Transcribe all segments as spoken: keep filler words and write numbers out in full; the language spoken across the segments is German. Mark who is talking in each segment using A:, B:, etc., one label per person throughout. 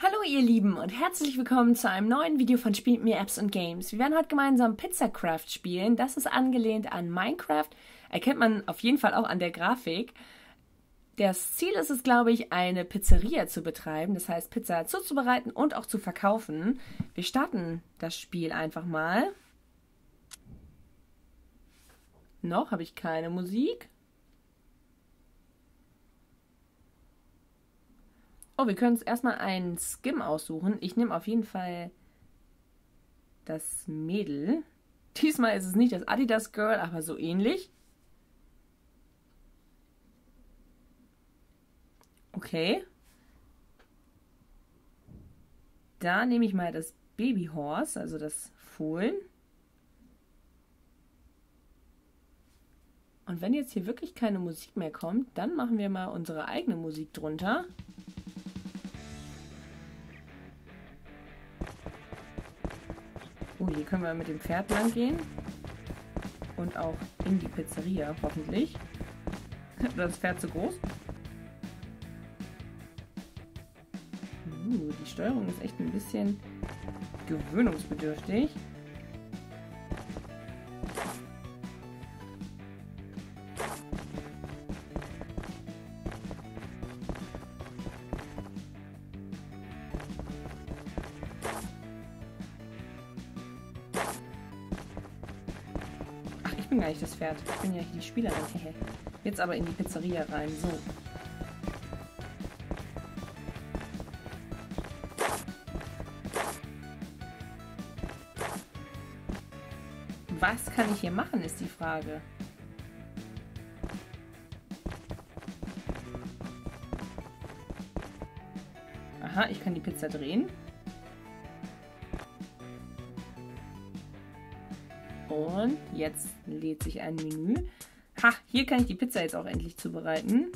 A: Hallo ihr Lieben und herzlich willkommen zu einem neuen Video von Spielt mir Apps und Games. Wir werden heute gemeinsam Pizzacraft spielen. Das ist angelehnt an Minecraft. Erkennt man auf jeden Fall auch an der Grafik. Das Ziel ist es, glaube ich, eine Pizzeria zu betreiben. Das heißt, Pizza zuzubereiten und auch zu verkaufen. Wir starten das Spiel einfach mal. Noch habe ich keine Musik. Oh, wir können uns erstmal einen Skin aussuchen. Ich nehme auf jeden Fall das Mädel. Diesmal ist es nicht das Adidas Girl, aber so ähnlich. Okay. Da nehme ich mal das Baby Horse, also das Fohlen. Und wenn jetzt hier wirklich keine Musik mehr kommt, dann machen wir mal unsere eigene Musik drunter. Oh, hier können wir mit dem Pferd lang gehen. Und auch in die Pizzeria, hoffentlich. Oder das Pferd zu groß? Uh, die Steuerung ist echt ein bisschen gewöhnungsbedürftig. Ich bin gar nicht das Pferd. Ich bin ja hier die Spielerin. Jetzt aber in die Pizzeria rein. So. Was kann ich hier machen, ist die Frage. Aha, ich kann die Pizza drehen. Und jetzt lädt sich ein Menü. Ha, hier kann ich die Pizza jetzt auch endlich zubereiten.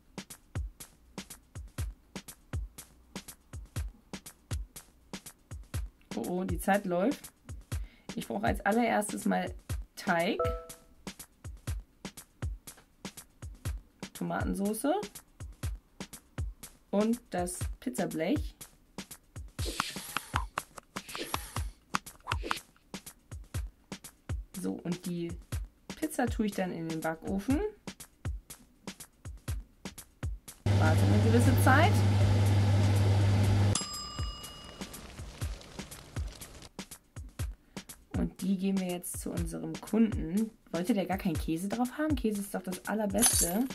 A: Oh, oh, die Zeit läuft. Ich brauche als allererstes mal Teig. Tomatensauce. Und das Pizzablech. So, und die Pizza tue ich dann in den Backofen. Warte eine gewisse Zeit. Und die geben wir jetzt zu unserem Kunden. Wollte der gar keinen Käse drauf haben? Käse ist doch das Allerbeste.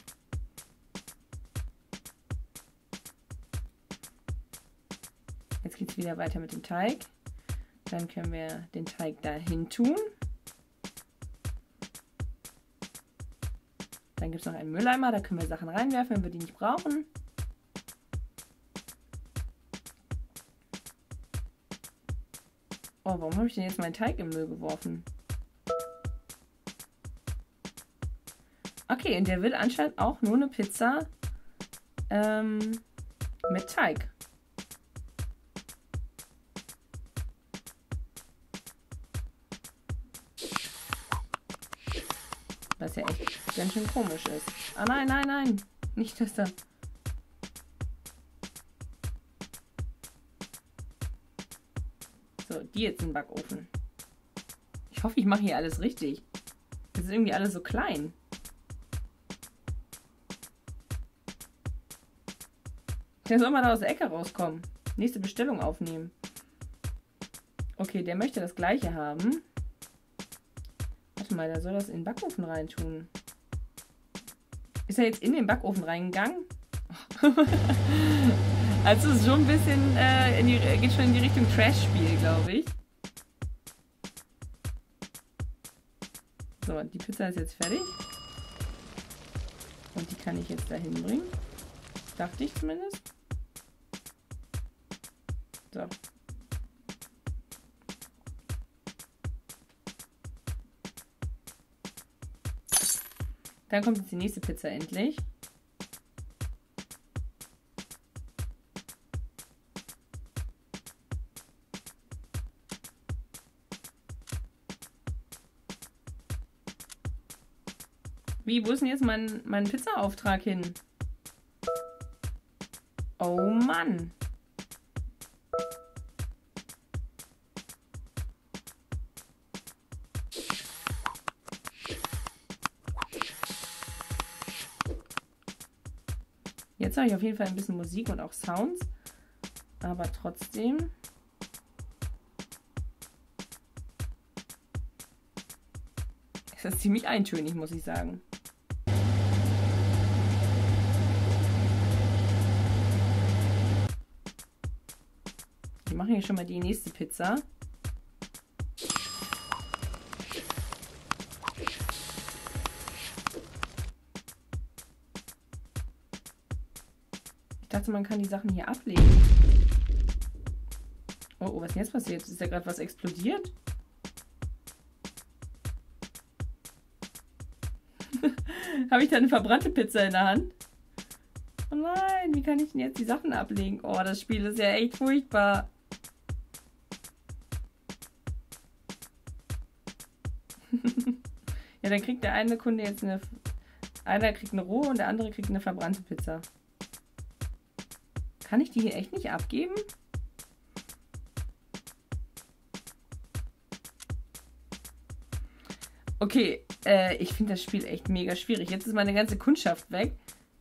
A: Jetzt geht es wieder weiter mit dem Teig. Dann können wir den Teig dahin tun. Dann gibt es noch einen Mülleimer, da können wir Sachen reinwerfen, wenn wir die nicht brauchen. Oh, warum habe ich denn jetzt meinen Teig im Müll geworfen? Okay, und der will anscheinend auch nur eine Pizza ähm, mit Teig. Was ja echt ganz schön komisch ist. Ah nein, nein, nein. Nicht, dass da... So, die jetzt in den Backofen. Ich hoffe, ich mache hier alles richtig. Das ist irgendwie alles so klein. Der soll mal da aus der Ecke rauskommen. Nächste Bestellung aufnehmen. Okay, der möchte das gleiche haben. Warte mal, der soll das in den Backofen reintun. Ist er jetzt in den Backofen reingegangen? Also es ist schon ein bisschen, äh, in die, geht schon in die Richtung Trash-Spiel, glaube ich. So, die Pizza ist jetzt fertig. Und die kann ich jetzt dahin bringen. Dachte ich zumindest. So. Dann kommt jetzt die nächste Pizza endlich. Wie, wo ist denn jetzt mein, mein Pizza-Auftrag hin? Oh Mann. habe ich auf jeden Fall ein bisschen Musik und auch Sounds. Aber trotzdem. Es ist ziemlich eintönig, muss ich sagen. Wir machen hier schon mal die nächste Pizza. Ich dachte, man kann die Sachen hier ablegen. Oh, oh, was ist denn jetzt passiert? Ist da gerade was explodiert? Habe ich da eine verbrannte Pizza in der Hand? Oh nein, wie kann ich denn jetzt die Sachen ablegen? Oh, das Spiel ist ja echt furchtbar. Ja, dann kriegt der eine Kunde jetzt eine... Einer kriegt eine rohe und der andere kriegt eine verbrannte Pizza. Kann ich die hier echt nicht abgeben? Okay, äh, ich finde das Spiel echt mega schwierig. Jetzt ist meine ganze Kundschaft weg.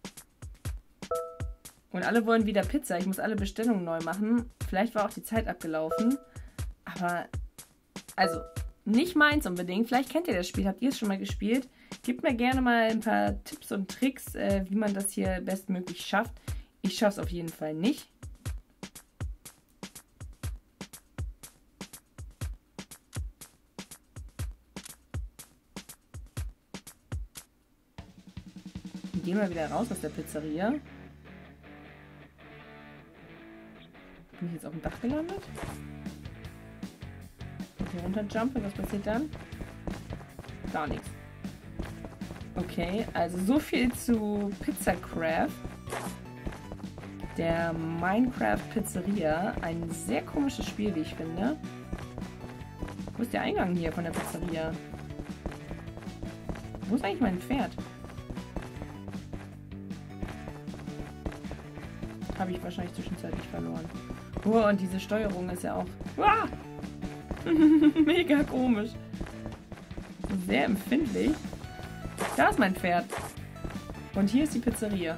A: Und alle wollen wieder Pizza. Ich muss alle Bestellungen neu machen. Vielleicht war auch die Zeit abgelaufen. Aber, also, nicht meins unbedingt. Vielleicht kennt ihr das Spiel. Habt ihr es schon mal gespielt? Gebt mir gerne mal ein paar Tipps und Tricks, äh, wie man das hier bestmöglich schafft. Ich schaffe es auf jeden Fall nicht. Gehen wir wieder raus aus der Pizzeria. Bin ich jetzt auf dem Dach gelandet? Hier runterjumpen, was passiert dann? Gar nichts. Okay, also so viel zu Pizzacraft. Der Minecraft Pizzeria. Ein sehr komisches Spiel, wie ich finde. Wo ist der Eingang hier von der Pizzeria? Wo ist eigentlich mein Pferd? Habe ich wahrscheinlich zwischenzeitlich verloren. Oh, und diese Steuerung ist ja auch... Ah! Mega komisch. Sehr empfindlich. Da ist mein Pferd. Und hier ist die Pizzeria.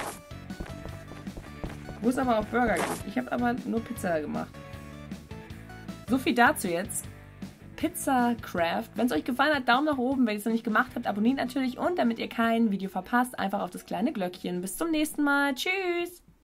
A: Wo es aber auch Burger gibt. Ich habe aber nur Pizza gemacht. So viel dazu jetzt. Pizzacraft. Wenn es euch gefallen hat, Daumen nach oben. Wenn ihr es noch nicht gemacht habt, abonniert natürlich. Und damit ihr kein Video verpasst, einfach auf das kleine Glöckchen. Bis zum nächsten Mal. Tschüss!